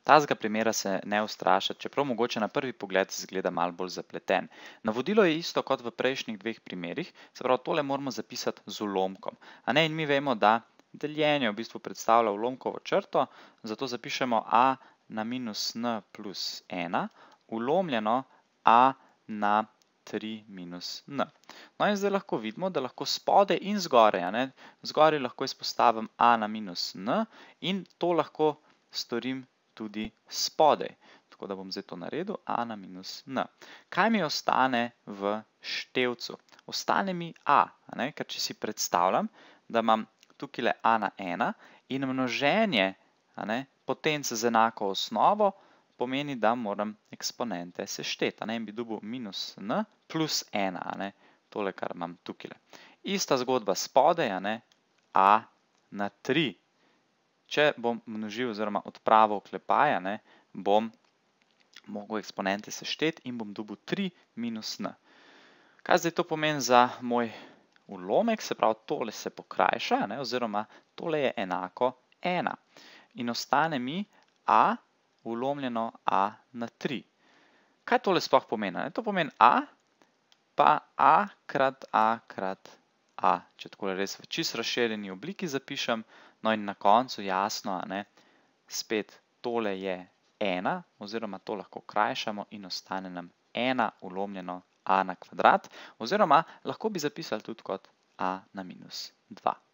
Tazga primera se ne ustrašati, čeprav mogoče na prvi pogled izgleda malo bolj zapleten. Navodilo je isto kot v prejšnjih dveh primerih, se pravi, tole moramo zapisati z ulomkom. In mi vemo, da deljenje v bistvu predstavlja ulomkovo črto, zato zapišemo a na minus n plus 1, ulomljeno a na 3 minus n. In zdaj lahko vidimo, da lahko spodaj in zgoraj, zgoraj lahko izpostavim a na minus n in to lahko storim tudi spodaj. Tako da bom zdaj to naredil, a na minus n. Kaj mi ostane v števcu? Ostane mi a, ker če si predstavljam, da imam tukaj a na 1 in množenje potence z enako osnovo, pomeni, da moram eksponente sešteti. In bi dobil minus n plus 1, tole, kar imam tukaj. Ista zgodba spodaj, a na 3. Če bom množil oziroma odpravil oklepaja, bom mogel eksponente sešteti in bom dobil 3 minus n. Kaj zdaj to pomeni za moj ulomek? Se pravi, tole se pokrajša, oziroma tole je enako 1. In ostane mi a ulomljeno a na 3. Kaj tole sploh pomeni? To pomeni a pa a krat a krat a. Če takole res v čisto razširjeni obliki zapišem, in na koncu jasno, spet tole je 1, oziroma to lahko krajšamo in ostane nam 1 ulomljeno a na kvadrat, oziroma lahko bi zapisali tudi kot a na minus 2.